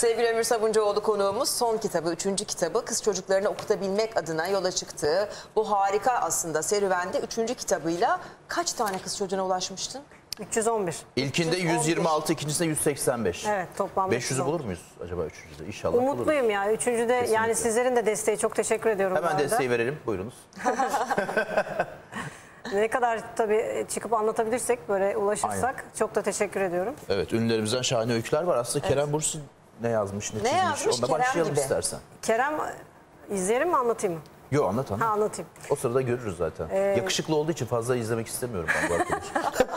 Sevgili Ömür Sabuncuoğlu konuğumuz son kitabı, 3. kitabı kız çocuklarını okutabilmek adına yola çıktığı bu harika aslında serüvende 3. kitabıyla kaç tane kız çocuğuna ulaşmıştın? 311. İlkinde 126, ikincisinde 185. Evet, toplam 500'ü bulur muyuz acaba üçüncüde? İnşallah umutluyum buluruz. ya. Üçüncüde Kesinlikle. yani sizlerin de desteği, çok teşekkür ediyorum. Hemen desteği verelim, buyurunuz. Ne kadar tabii çıkıp anlatabilirsek, böyle ulaşırsak Aynen. çok da teşekkür ediyorum. Evet, ünlülerimizden şahane öyküler var. Aslında Kerem Bürsin ne yazmış, ne çizmiş? yazmış? Onunla Kerem başlayalım gibi. istersen. Kerem, izleyelim mi, anlatayım mı? Yok, anlat. Ha, anlatayım. O sırada görürüz zaten. Yakışıklı olduğu için fazla izlemek istemiyorum ben bu arkadaşı.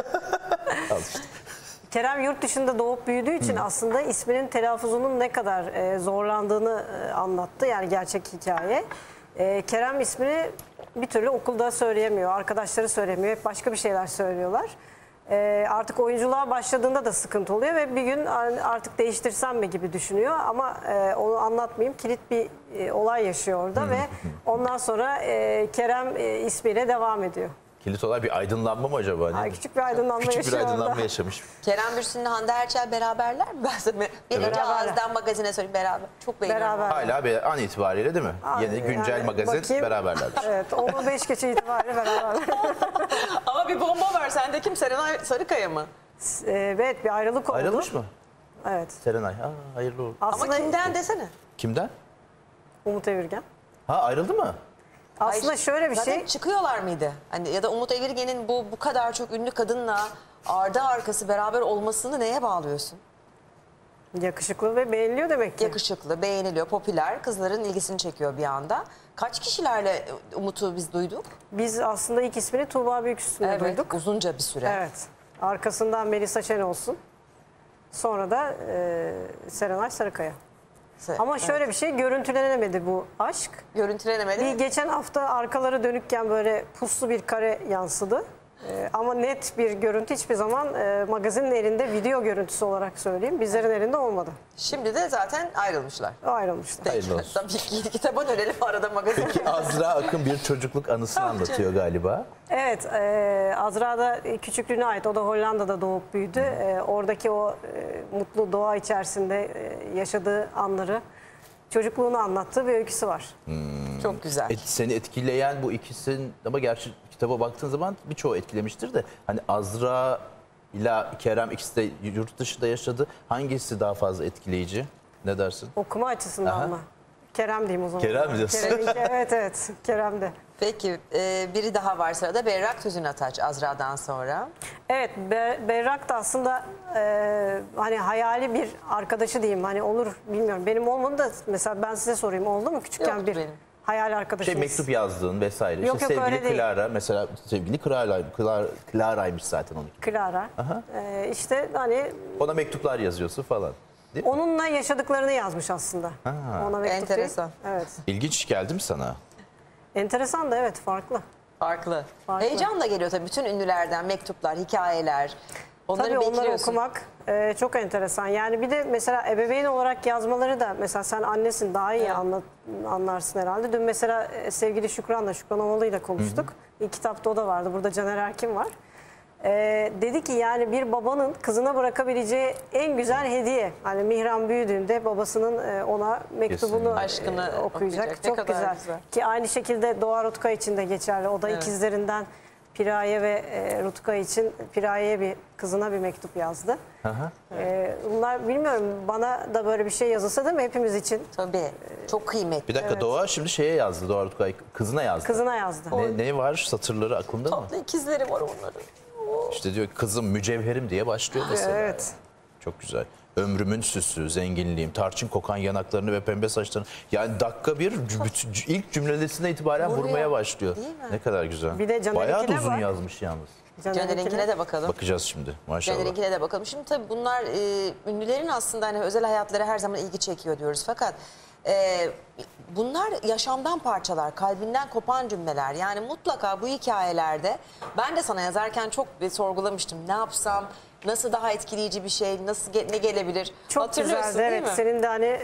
Al işte. Kerem yurt dışında doğup büyüdüğü için aslında isminin telaffuzunun ne kadar zorlandığını anlattı. Yani gerçek hikaye. Kerem ismini bir türlü okulda söyleyemiyor. Arkadaşları söylemiyor. Hep başka bir şeyler söylüyorlar. Artık oyunculuğa başladığında da sıkıntı oluyor ve bir gün artık değiştirsem mi gibi düşünüyor. Ama onu anlatmayayım. Kilit bir olay yaşıyor orada ve ondan sonra Kerem ismiyle devam ediyor. Kilit olarak bir aydınlanma mı acaba? Ay, küçük bir aydınlanma Küçük bir yaşıyor aydınlanma orada. yaşamış. Kerem Bürsin'le Hande Erçel beraberler mi? Ben sana birinci Beraberler. ağızdan magazine söyleyeyim, beraber. Çok beğeniyorum. Beraber. Hala bir an itibariyle değil mi? Yeni güncel Yani magazin bakayım. beraberlerdir. Evet, 15 geçe itibariyle beraber. Ama bir bomba var. Sende kim? Serenay Sarıkaya mı? Evet, bir ayrılık oldu. Ayrılmış mı? Evet. Serenay. Ha, hayırlı olsun. Ama Aslında kimden desene. Kimden? Umut Evirgen. Ha, ayrıldı mı? Aslında Hayır, şöyle bir zaten şey. çıkıyorlar mıydı? Hani ya da Umut Evirgen'in bu kadar çok ünlü kadınla ardı arkası beraber olmasını neye bağlıyorsun? Yakışıklı ve beğeniliyor demek ki. Yakışıklı, beğeniliyor, popüler, kızların ilgisini çekiyor bir anda. Kaç kişilerle Umut'u biz duyduk? Biz aslında ilk ismini Tuğba Büyüküstü'nde duyduk. uzunca bir süre. Evet. Arkasından Melisa Şen olsun. Sonra da Serenay Sarıkaya. Ama şöyle bir şey, görüntülenemedi bu aşk. Görüntülenemedi. Bir geçen hafta arkaları dönükken böyle puslu bir kare yansıdı. Ama net bir görüntü hiçbir zaman magazinin elinde video görüntüsü olarak söyleyeyim. Bizlerin elinde olmadı. Şimdi de zaten ayrılmışlar. Ayrılmışlar. Hayırlı olsun. Tabii ki kitaba dönelim arada magazin. Peki Azra Akın bir çocukluk anısını anlatıyor galiba. Evet, Azra da küçüklüğüne ait. O da Hollanda'da doğup büyüdü. Oradaki o mutlu doğa içerisinde yaşadığı anları, çocukluğunu anlattığı bir öyküsü var. Çok güzel. Seni etkileyen bu ikisinin, ama gerçi kitaba baktığın zaman birçoğu etkilemiştir de, hani Azra ile Kerem ikisi de yurt dışında yaşadı. Hangisi daha fazla etkileyici? Ne dersin? Okuma açısından Aha. mı? Kerem diyeyim o zaman. Kerem mi diyorsun? Evet, Kerem'de. Peki biri daha var sırada, Berrak Tüzün Ataç Azra'dan sonra. Evet, Berrak da aslında hani hayali bir arkadaşı diyeyim. Hani olur bilmiyorum. Benim olmadı da mesela ben size sorayım, oldu mu küçükken Yoktu bir benim. hayal arkadaşınız? Mektup yazdığın vesaire. Yok, işte yok, öyle sevgili değil. Clara, mesela sevgili Clara'ymış zaten onunki. Clara. İşte hani Ona mektuplar yazıyorsun falan. Değil mi? onunla yaşadıklarını yazmış aslında. Ona mektup Enteresan. değil. Evet. İlginç geldi mi sana? Enteresan da, evet, farklı. Farklı. Farklı. Heyecanla geliyor tabii bütün ünlülerden mektuplar, hikayeler. Onları Tabii onları bekliyorsun. okumak çok enteresan. Yani bir de mesela ebeveyn olarak yazmaları da, mesela sen annesin, daha iyi anlarsın herhalde. Dün mesela sevgili Şükran Ovalı'yla konuştuk. İlk kitapta o da vardı. Burada Caner Erkin var. Dedi ki yani bir babanın kızına bırakabileceği en güzel hediye. Hani Mihran büyüdüğünde babasının ona mektubunu Kesinlikle. Aşkını okuyacak. okuyacak. Ne Çok kadar güzel. güzel. Ki aynı şekilde Doğa Rutka için de geçerli. O da ikizlerinden Piraye ve Rutka için Piraye'ye kızına bir mektup yazdı. Bunlar bilmiyorum, bana da böyle bir şey yazılsa değil mi hepimiz için? Tabii. Çok kıymetli. Bir dakika, Doğa şimdi şeye yazdı, Doğa Rutkay kızına yazdı. Kızına yazdı. Ne var satırları aklında mı? Tatlı ikizleri var onların. İşte diyor kızım mücevherim diye başlıyor mesela. Evet. Çok güzel. Ömrümün süsü, zenginliğim, tarçın kokan yanaklarını ve pembe saçlarını. Yani dakika bir ilk cümlesinden itibaren Vuruyor. vurmaya başlıyor. Değil mi? Ne kadar güzel. Bir de Caner'inkine bayağı da uzun bak. yazmış yalnız. Caner'inkine de bakalım. Bakacağız şimdi maşallah. Caner'inkine de bakalım. Şimdi tabii bunlar ünlülerin aslında hani özel hayatları her zaman ilgi çekiyor diyoruz. Fakat bunlar yaşamdan parçalar, kalbinden kopan cümleler. Yani mutlaka bu hikayelerde ben de sana yazarken çok bir sorgulamıştım. Ne yapsam, nasıl daha etkileyici bir şey, nasıl ne gelebilir? Çok Hatırlıyorsun güzeldi, değil evet. mi? Senin de hani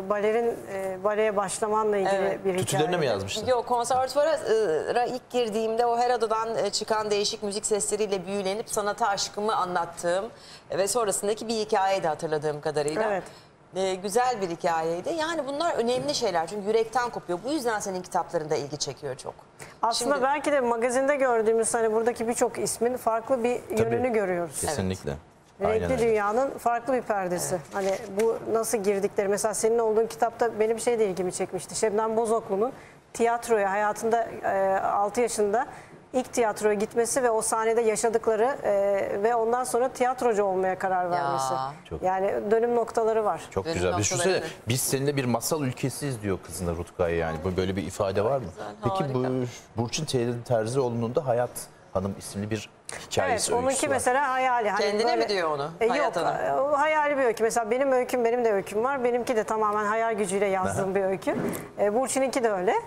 baleye başlamanla ilgili bir hikaye. Ütülerine mi yazmıştın? Yok, konservatuvara ilk girdiğimde o her odadan çıkan değişik müzik sesleriyle büyülenip sanata aşkımı anlattığım ve sonrasındaki bir hikayeyi de hatırladığım kadarıyla. Evet. güzel bir hikayeydi. Yani bunlar önemli şeyler çünkü yürekten kopuyor. Bu yüzden senin kitaplarında ilgi çekiyor çok. Aslında Şimdi- belki de magazinde gördüğümüz hani buradaki birçok ismin farklı bir yönünü görüyoruz. Kesinlikle. Aynen Renkli öyle. Dünya'nın farklı bir perdesi. Hani bu nasıl girdikleri. Mesela senin olduğun kitapta benim şey de ilgimi çekmişti. Şebnem Bozoklu'nun tiyatroya hayatında 6 yaşında ilk tiyatroya gitmesi ve o sahnede yaşadıkları ve ondan sonra tiyatrocu olmaya karar vermesi. Çok- Yani dönüm noktaları var. Çok Dönüm güzel. noktaları, Düşünsene evet. biz seninle bir masal ülkesiyiz diyor kızına Rutkay yani. Böyle bir ifade var mı? Peki bu Burçin Terzioğlu'nun da Hayat Hanım isimli bir hikayesi, Evet, onunki öyküsü var. mesela hayali. Hani Kendine böyle- mi diyor onu? Yok, Hayat Hanım. o hayali bir öykü. Mesela benim öyküm, benim de öyküm var. Benimki de tamamen hayal gücüyle yazdığım bir öykü. Burçin'inki de öyle.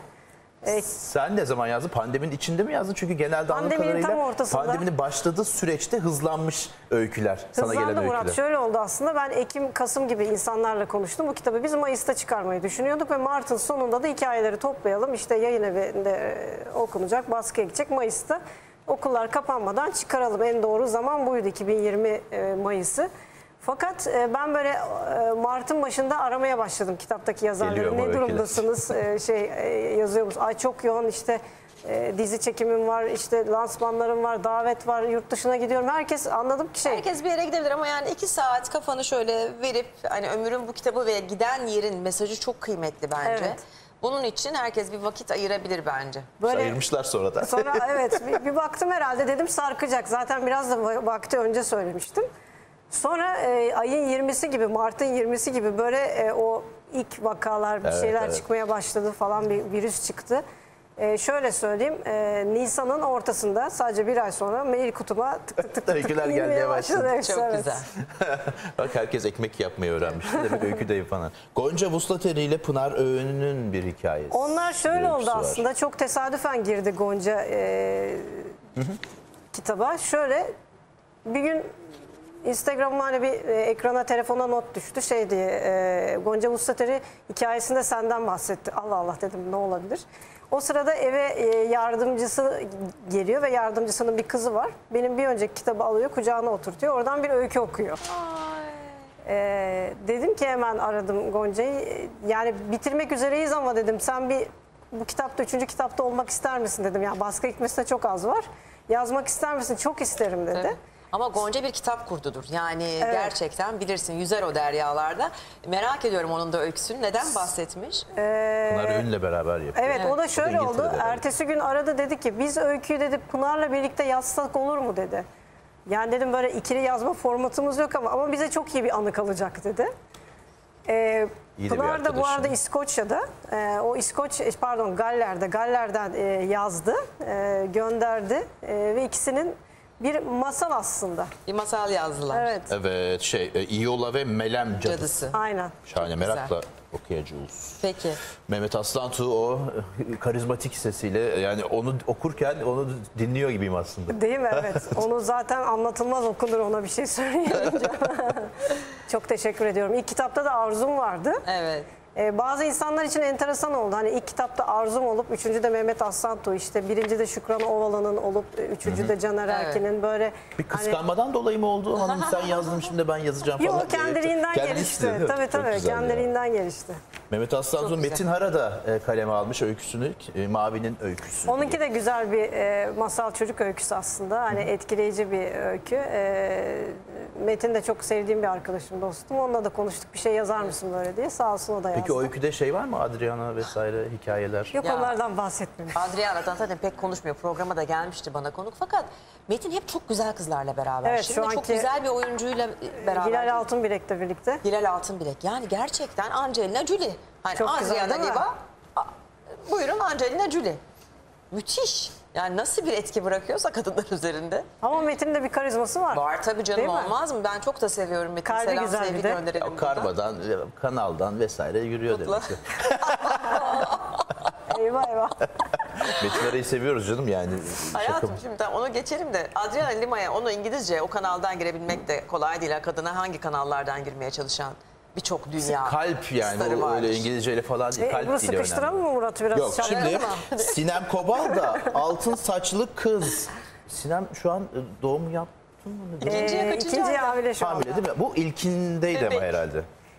Sen ne zaman yazdın? Pandeminin içinde mi yazdın? Çünkü genelde anladığım Pandeminin tam kadarıyla ortasında. pandeminin başladığı süreçte hızlanmış öyküler. Sana gelen Hızlandı öyküler. Murat. Şöyle oldu aslında. Ben Ekim, Kasım gibi insanlarla konuştum. Bu kitabı biz Mayıs'ta çıkarmayı düşünüyorduk ve Mart'ın sonunda da hikayeleri toplayalım. İşte yayın evinde okunacak, baskıya gidecek. Mayıs'ta okullar kapanmadan çıkaralım. En doğru zaman buydu, 2020 Mayıs'ı. Fakat ben böyle Mart'ın başında aramaya başladım kitaptaki yazarları. Geliyor mu Ne öyküler? durumdasınız? Yazıyor musunuz? Ay çok yoğun işte dizi çekimim var, işte lansmanlarım var, davet var, yurt dışına gidiyorum. Herkes anladım ki Herkes bir yere gidebilir ama yani 2 saat kafanı şöyle verip hani ömrün bu kitabı ve giden yerin mesajı çok kıymetli bence. Evet. Bunun için herkes bir vakit ayırabilir bence. böyle Ayırmışlar sonra da. sonra evet bir baktım herhalde dedim sarkacak. Zaten biraz da vakti önce söylemiştim. Sonra ayın 20'si gibi, Mart'ın 20'si gibi böyle o ilk vakalar bir Evet, şeyler evet. çıkmaya başladı falan, bir virüs çıktı. Şöyle söyleyeyim, Nisan'ın ortasında sadece bir ay sonra mail kutuma tık tık tık tık Öyküler inmeye gelmeye başladı. hepsi, Çok evet. güzel. Bak herkes ekmek yapmayı öğrenmiş. Demek öykü de yapan. Gonca Vuslateri ile Pınar Öğün'ün bir hikayesi. Onlar şöyle bir oldu öyküsü var. aslında. Çok tesadüfen girdi Gonca kitaba. Şöyle bir gün Instagram'ıma hani bir ekrana, telefona not düştü şey diye. Gonca Vuslateri hikayesinde senden bahsetti. Allah Allah dedim, ne olabilir? O sırada eve yardımcısı geliyor ve yardımcısının bir kızı var. Benim bir önceki kitabı alıyor, kucağına oturtuyor. Oradan bir öykü okuyor. Dedim ki hemen aradım Gonca'yı. Yani bitirmek üzereyiz ama dedim sen bir bu kitapta, 3. kitapta olmak ister misin dedim. Yani baskı gitmesine çok az var. Yazmak ister misin? Çok isterim dedi. Evet. Ama Gonca bir kitap kurdudur. Yani gerçekten bilirsin yüzer o deryalarda. Merak ediyorum onun da öyküsünü. Neden bahsetmiş? Pınar Öğün'le beraber yapıyor. Evet, o da şöyle oldu. İngiltere'de herhalde. Ertesi gün aradı, dedi ki biz öyküyü dedi Pınar'la birlikte yazsak olur mu dedi. Yani dedim böyle ikili yazma formatımız yok ama bize çok iyi bir anı kalacak dedi. İyi de bir Pınar da bu arkadaşım. arada İskoçya'da, Galler'den yazdı, gönderdi ve ikisinin bir masal aslında. Bir masal yazdılar. Evet, Evet, İyola ve Melem Cadısı. Cadısı. aynen. Şahane, Çok güzel. merakla okuyacağız. Peki. Mehmet Aslantuğ o karizmatik sesiyle, yani onu okurken onu dinliyor gibiyim aslında. Değil mi? Evet. Onu zaten anlatılmaz okunur, ona bir şey söyleyemeyeceğim. Çok teşekkür ediyorum. İlk kitapta da Arzum vardı. Evet. Bazı insanlar için enteresan oldu. Hani ilk kitapta Arzum olup, 3. de Mehmet Aslantuğ, işte 1. de Şükran Ovalı'nın olup, 3. de Caner Evet. Erkin'in böyle Bir kıskanmadan dolayı mı oldu? Hanım sen yazdın şimdi ben yazacağım falan. Yok, kendiliğinden Kendisi gelişti. değil mi? Tabii Çok tabii, güzel ya. kendiliğinden gelişti. Mehmet Aslantuğ, Çok güzel. Metin Hara da kaleme almış öyküsünü. Mavi'nin öyküsü. Onunki de güzel bir masal çocuk öyküsü aslında. Hani etkileyici bir öykü. Metin de çok sevdiğim bir arkadaşım, dostum. Onunla da konuştuk, bir şey yazar mısın böyle diye. Sağ olsun, o da yazdı. Peki o öyküde şey var mı? Adriana vesaire hikayeler. Yok, Ya. onlardan bahsetmemiş. Adriana'dan zaten pek konuşmuyor. Programa da gelmişti bana konuk. Fakat Metin hep çok güzel kızlarla beraber. Evet, Şimdi şu de çok anki güzel bir oyuncuyla beraber. Hilal Altınbilek'le birlikte. Hilal Altınbilek. Yani gerçekten Angelina Jolie. Hani Çok güzel, Adriana değil mi? Lima. Buyurun Angelina Jolie. Müthiş. Yani nasıl bir etki bırakıyorsa kadınlar üzerinde. Ama Metin'in de bir karizması var. Var tabii canım, Değil mi? olmaz mı? Ben çok da seviyorum Metin. Kalbi Selam güzel bir sevgi de. gönderelim O buradan. Karma'dan, kanaldan vesaire yürüyor Mutlu. demek ki. Eyvah eyvah. Metin Hara'yı seviyoruz canım yani. Hayatım Şaka. şimdi onu geçelim de Adriana Lima'ya onu İngilizce o kanaldan girebilmek de kolay değil. Kadına hangi kanallardan girmeye çalışan birçok dünya Kalp yani starı o vardır. öyle İngilizceyle falan değil. Kalp Bunu dili önemli. sıkıştıralım mı Murat'ı biraz? Yok şimdi Çalalım mı? Sinem Kobal da altın saçlı kız. Sinem şu an doğum yaptı mı? İkinciye kaçıncı İkinciye ayda? hamile şu anda. Hamile değil mi? Bu ilkindeydi ama Bebek. herhalde.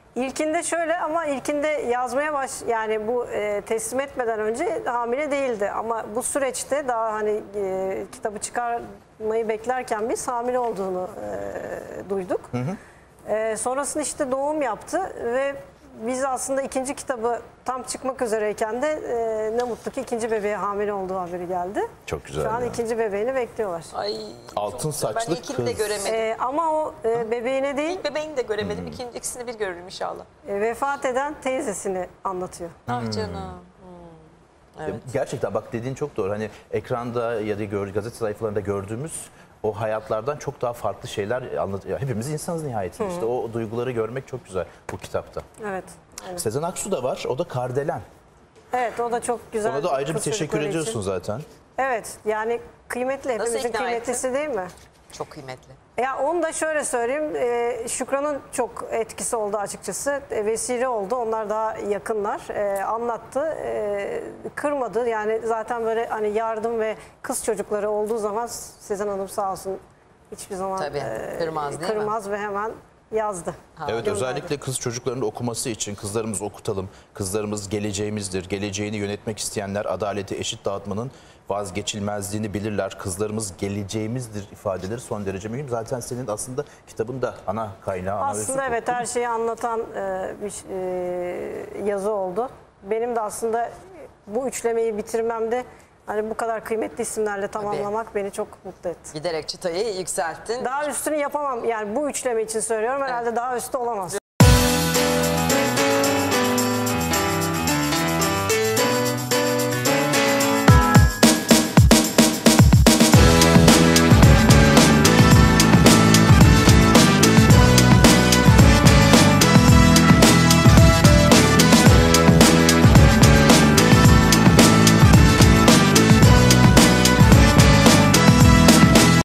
İlkinde şöyle ama ilkinde yazmaya yani bu teslim etmeden önce hamile değildi. Ama bu süreçte daha hani kitabı çıkarmayı beklerken biz hamile olduğunu duyduk. Sonrasında işte doğum yaptı ve biz aslında ikinci kitabı tam çıkmak üzereyken de ne mutlu ki ikinci bebeğe hamile olduğu haberi geldi. Çok güzel Şu an ya. ikinci bebeğini bekliyorlar. Ay, Altın çok güzel. saçlı Ben ilkini de kız. göremedim. Ama o bebeğine değil İlk bebeğini de göremedim. İkisini bir görürüm inşallah. vefat eden teyzesini anlatıyor. Ah canım. Evet. Gerçekten bak dediğin çok doğru. Hani ekranda ya da gazete sayfalarında gördüğümüz o hayatlardan çok daha farklı şeyler anlatıyor. Hepimiz insanız nihayetinde. İşte o duyguları görmek çok güzel bu kitapta. Evet. Evet. Sezen Aksu da var. O da Kardelen. Evet, o da çok güzel. Ona da ayrıca bir kız teşekkür çocukları için. ediyorsun zaten. Evet, yani kıymetli, Nasıl hepimizin ikna kıymetlisi değil mi? Çok kıymetli. Ya onu da şöyle söyleyeyim, Şükran'ın çok etkisi oldu açıkçası. Vesile oldu, onlar daha yakınlar. Anlattı, kırmadı. Yani zaten böyle hani yardım ve kız çocukları olduğu zaman Sezen Hanım sağ olsun hiçbir zaman Tabii, kırmaz değil mi? kırmaz ve hemen yazdı. Evet, Gönderdi. özellikle kız çocuklarının okuması için kızlarımızı okutalım. Kızlarımız geleceğimizdir. Geleceğini yönetmek isteyenler adaleti eşit dağıtmanın vazgeçilmezliğini bilirler. Kızlarımız geleceğimizdir ifadeleri son derece mühim. Zaten senin aslında kitabın da ana kaynağı. Ana Aslında öykü bu. evet, her şeyi anlatan bir yazı oldu. Benim de aslında bu üçlemeyi bitirmemde hani bu kadar kıymetli isimlerle tamamlamak beni çok mutlu etti. Giderek çıtayı yükselttin. Daha üstünü yapamam. Yani bu üçleme için söylüyorum. Herhalde daha üstü olamaz.